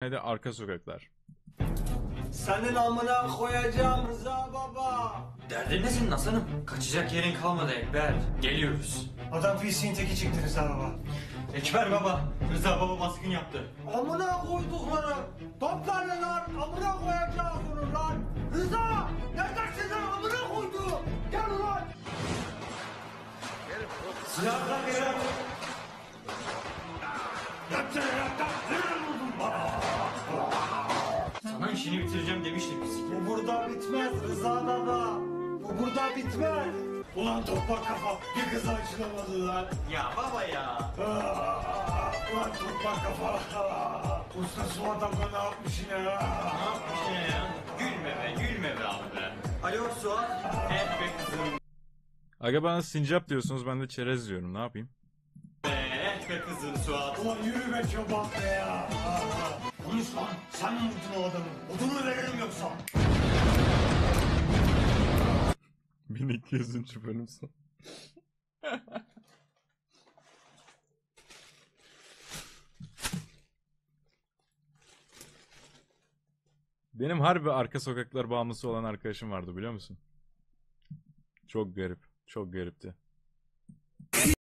ne de arka sokaklar. Senin amına koyacağım Rıza baba. Derdin ne senin aslanım? Kaçacak yerin kalmadı Ekber. Geliyoruz. Adam pisliğin teki çıktı Rıza baba. Ekber baba. Rıza baba baskın yaptı. Amına koydukları. Toplarla lan. Amına koyacağız onu lan. Rıza. Neredesin lan amına koydu. Gel ulan. Silahlar gel. Sana işini bitireceğim demiştik biz. Bu burada bitmez Rıza baba. Bu burada bitmez. Ulan toprak kafa. Bir kıza açılamadı lan. Ya baba ya. Ulan toprak kafa. Usta Suat abla ne yapmış yine ya? Ne yapmış yine ya? Gülme be, gülme be abi be. Alo Suat. Evet be kızım. Aga bana sincap diyorsunuz, ben de çerez diyorum, ne yapayım? Evet be kızım Suat. Ulan yürü be çoban be ya. Konuş lan. Sen mi vurdun o adamı? Odunu verelim yoksa. 1200. bölüm son. Benim harbi arka sokaklar bağımlısı olan arkadaşım vardı, biliyor musun? Çok garip. Çok garipti.